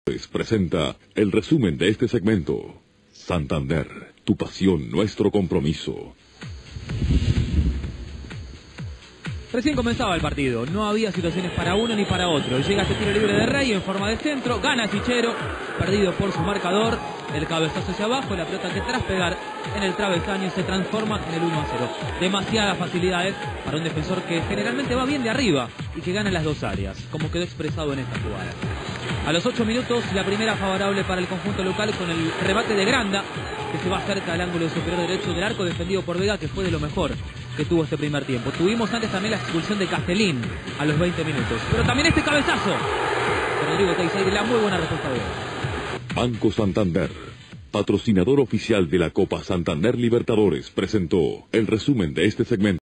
Presenta el resumen de este segmento. Santander, tu pasión, nuestro compromiso. Recién comenzaba el partido, no había situaciones para uno ni para otro. Llega este tiro libre de Rey en forma de centro, gana Chichero, perdido por su marcador. El cabezazo hacia abajo, la pelota que tras pegar en el travesaño se transforma en el 1-0. Demasiadas facilidades para un defensor que generalmente va bien de arriba y que gana en las dos áreas, como quedó expresado en esta jugada. A los 8 minutos, la primera favorable para el conjunto local con el remate de Granda, que se va cerca del ángulo superior derecho del arco, defendido por Vega, que fue de lo mejor que tuvo este primer tiempo. Tuvimos antes también la expulsión de Castellín a los 20 minutos, pero también este cabezazo de Rodrigo Teixeira, la muy buena respuesta de él. Banco Santander, patrocinador oficial de la Copa Santander Libertadores, presentó el resumen de este segmento.